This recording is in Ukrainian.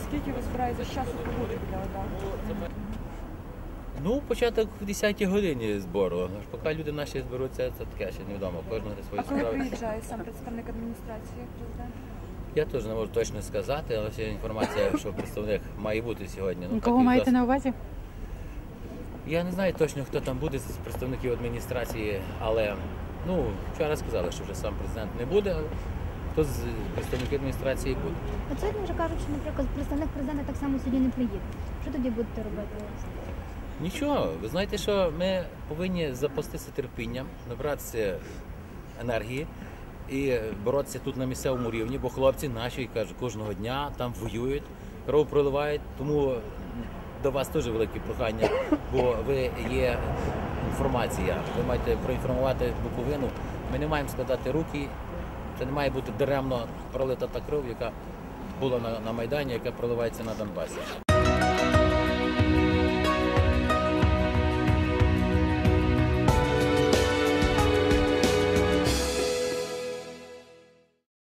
Скільки ви збираєтесь часу побути біля ОДА? Ну, початок в 10-й годині збору. Аж поки люди наші зберуться, це таке ще невідомо. Кожного на свої А коли справи. приїжджає сам представник адміністрації президента? Я теж не можу точно сказати, але вся інформація, що представник має бути сьогодні. Ну, Кого так і маєте на увазі? Я не знаю точно, хто там буде з представників адміністрації, але ну, вчора сказали, що вже сам президент не буде, але хто з представників адміністрації буде. От сьогодні вже кажуть, що, наприклад, представник президента так само сьогодні не приїде. Що тоді будете робити? Нічого, ви знаєте, що ми повинні запастися терпінням, набратися енергії і боротися тут на місцевому рівні, бо хлопці наші, кажуть, кожного дня там воюють, кров проливають, тому до вас теж велике прохання, бо ви є інформація, ви маєте проінформувати Буковину. Ми не маємо складати руки, це не має бути даремно пролита та кров, яка була на Майдані, яка проливається на Донбасі.